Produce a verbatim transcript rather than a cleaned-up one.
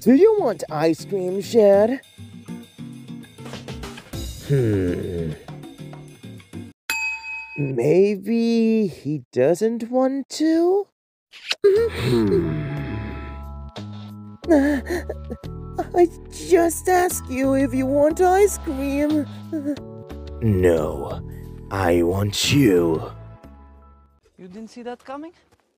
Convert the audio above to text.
Do you want ice cream, Shed? Hmm. Maybe he doesn't want to? Hmm. I just asked you if you want ice cream. No, I want you. You didn't see that coming?